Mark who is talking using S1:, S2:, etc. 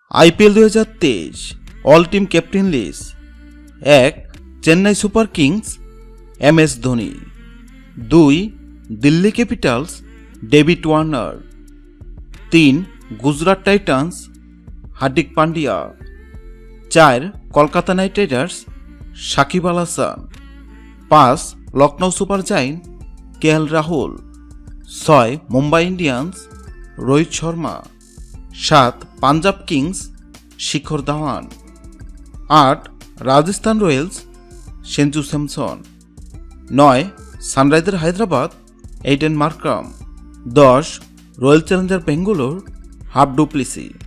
S1: IPL 2023 all team captain list. 1 Chennai Super Kings MS Dhoni. 2 Delhi Capitals David Warner. 3 Gujarat Titans Hardik Pandya. 4 Kolkata Knight Riders Shakib Al Hasan. 5 Lucknow Super Giant KL Rahul. 6 Mumbai Indians Rohit Sharma. 7 Punjab Kings Shikhar Dhawan. 8 Rajasthan Royals Sanju Samson. 9 Sunriser Hyderabad Aiden Markram. 10 Royal Challenger Bangalore Faf du Plessis.